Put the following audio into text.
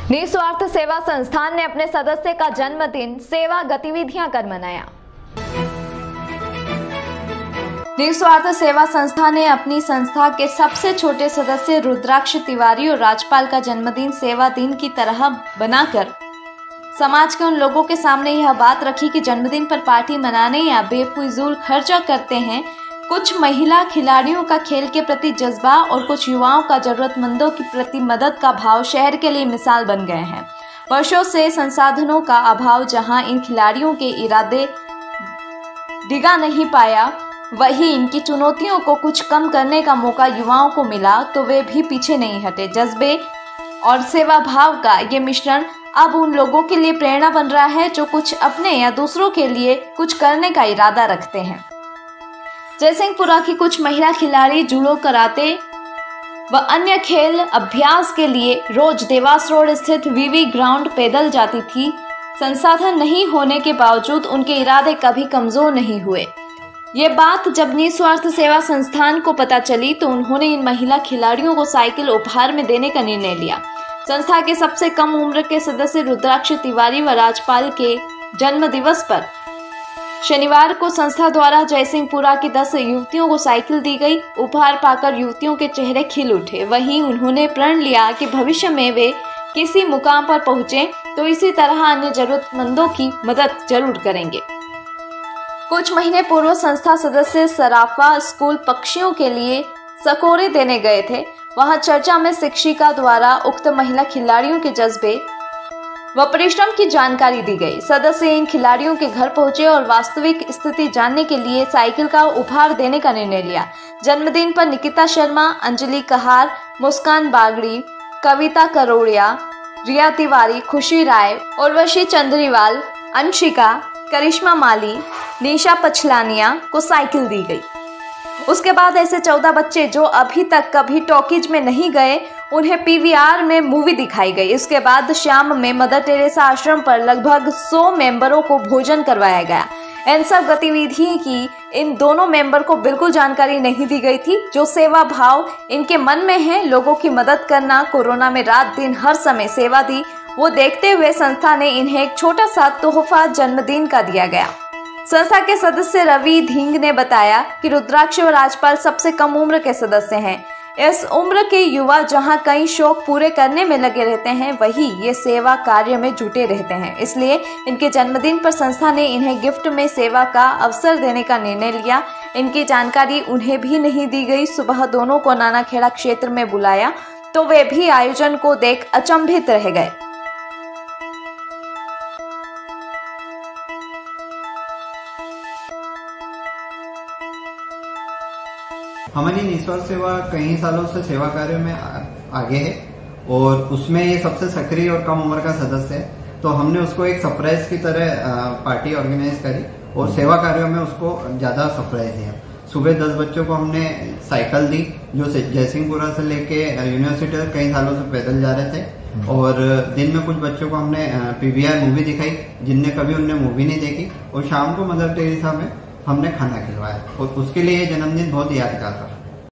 निस्वार्थ सेवा संस्थान ने अपने सदस्य का जन्मदिन सेवा गतिविधियां कर मनाया। निस्वार्थ सेवा संस्था ने अपनी संस्था के सबसे छोटे सदस्य रुद्राक्ष तिवारी और राजपाल का जन्मदिन सेवा दिन की तरह बनाकर समाज के उन लोगों के सामने यह बात रखी कि जन्मदिन पर पार्टी मनाने या बेफिजूल खर्चा करते हैं। कुछ महिला खिलाड़ियों का खेल के प्रति जज्बा और कुछ युवाओं का जरूरतमंदों के प्रति मदद का भाव शहर के लिए मिसाल बन गए हैं। वर्षों से संसाधनों का अभाव जहां इन खिलाड़ियों के इरादे डिगा नहीं पाया, वहीं इनकी चुनौतियों को कुछ कम करने का मौका युवाओं को मिला तो वे भी पीछे नहीं हटे। जज्बे और सेवा भाव का ये मिश्रण अब उन लोगों के लिए प्रेरणा बन रहा है जो कुछ अपने या दूसरों के लिए कुछ करने का इरादा रखते हैं। जयसिंहपुरा की कुछ महिला खिलाड़ी जूडो, कराटे व अन्य खेल अभ्यास के लिए रोज देवास रोड स्थित वीवी ग्राउंड पैदल जाती थी। संसाधन नहीं होने के बावजूद उनके इरादे कभी कमजोर नहीं हुए। ये बात जब निस्वार्थ सेवा संस्थान को पता चली तो उन्होंने इन महिला खिलाड़ियों को साइकिल उपहार में देने का निर्णय लिया। संस्था के सबसे कम उम्र के सदस्य रुद्राक्ष तिवारी व राजपाल के जन्म दिवस पर शनिवार को संस्था द्वारा जयसिंहपुरा की 10 युवतियों को साइकिल दी गई। उपहार पाकर युवतियों के चेहरे खिल उठे। वहीं उन्होंने प्रण लिया कि भविष्य में वे किसी मुकाम पर पहुंचे तो इसी तरह अन्य जरूरतमंदों की मदद जरूर करेंगे। कुछ महीने पूर्व संस्था सदस्य सराफा स्कूल पक्षियों के लिए सकोरे देने गए थे। वहां चर्चा में शिक्षिका द्वारा उक्त महिला खिलाड़ियों के जज्बे व परिश्रम की जानकारी दी गई। सदस्य इन खिलाड़ियों के घर पहुंचे और वास्तविक स्थिति जानने के लिए साइकिल का उपहार देने का निर्णय लिया। जन्मदिन पर निकिता शर्मा, अंजलि कहार, मुस्कान बागड़ी, कविता करोड़िया, रिया तिवारी, खुशी राय, उर्वशी चंद्रीवाल, अंशिका, करिश्मा माली, निशा पछलानिया को साइकिल दी गई। उसके बाद ऐसे 14 बच्चे जो अभी तक कभी टॉकीज में नहीं गए, उन्हें पीवीआर में मूवी दिखाई गई। इसके बाद शाम में मदर टेरेसा आश्रम पर लगभग 100 मेंबरों को भोजन करवाया गया। इन सब गतिविधि की इन दोनों मेंबर को बिल्कुल जानकारी नहीं दी गई थी। जो सेवा भाव इनके मन में है, लोगों की मदद करना, कोरोना में रात दिन हर समय सेवा दी, वो देखते हुए संस्था ने इन्हें एक छोटा सा तोहफा जन्मदिन का दिया गया। संस्था के सदस्य रवि धींग ने बताया कि रुद्राक्ष और राजपाल सबसे कम उम्र के सदस्य हैं। इस उम्र के युवा जहां कई शौक पूरे करने में लगे रहते हैं, वहीं ये सेवा कार्य में जुटे रहते हैं। इसलिए इनके जन्मदिन पर संस्था ने इन्हें गिफ्ट में सेवा का अवसर देने का निर्णय लिया। इनकी जानकारी उन्हें भी नहीं दी गई। सुबह दोनों को नानाखेड़ा क्षेत्र में बुलाया तो वे भी आयोजन को देख अचंभित रह गए। हमारी निस्वार्थ सेवा कई सालों से सेवा कार्यों में आगे है और उसमें ये सबसे सक्रिय और कम उम्र का सदस्य है। तो हमने उसको एक सरप्राइज की तरह पार्टी ऑर्गेनाइज करी और सेवा कार्यों में उसको ज्यादा सरप्राइज दिया। सुबह 10 बच्चों को हमने साइकिल दी जो जयसिंहपुरा से लेके यूनिवर्सिटी तक कई सालों से पैदल जा रहे थे। और दिन में कुछ बच्चों को हमने पीवीआर मूवी दिखाई जिनने कभी उनने मूवी नहीं देखी। और शाम को मदर टेरेसा में हमने खाना खिलवाया और उसके लिए ये जन्मदिन बहुत यादगार था।